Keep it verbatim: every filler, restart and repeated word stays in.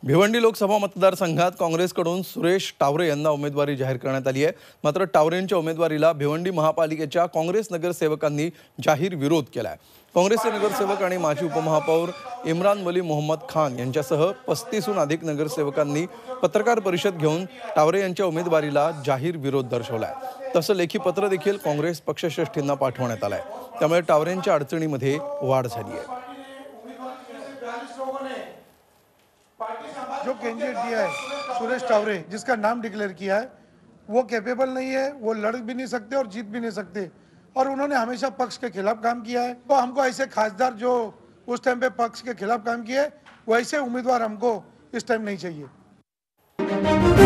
भिवंडी लोकसभा मतदारसंघात काँग्रेसकडून सुरेश टावरे यांना उमेदवारी जाहीर करण्यात आली आहे। मात्र टावरेंच्या उमेदवारीला भिवंडी महापालिकेच्या काँग्रेस नगरसेवकांनी जाहीर विरोध केला आहे। काँग्रेसचे नगरसेवक आणि माजी उपमहापौर इम्रान वली मोहम्मद खान यांच्यासह पस्तीसहून अधिक नगरसेवकांनी पत्रकार परिषद घेऊन टावरे यांच्या उमेदवारीला जाहीर विरोध दर्शवला आहे। तसं लेखी पत्र देखील काँग्रेस पक्षश्रेष्ठींना पाठवण्यात आलं आहे। त्यामुळे टावरेंच्या अडचणीमध्ये वाढ झाली आहे। जो कैंडिडेट दिया है सुरेश टावरे, जिसका नाम डिक्लेयर किया है, वो कैपेबल नहीं है, वो लड़ भी नहीं सकते और जीत भी नहीं सकते, और उन्होंने हमेशा पक्ष के खिलाफ काम किया है। तो हमको ऐसे खासदार जो उस टाइम पे पक्ष के खिलाफ काम किए, वैसे उम्मीदवार हमको इस टाइम नहीं चाहिए।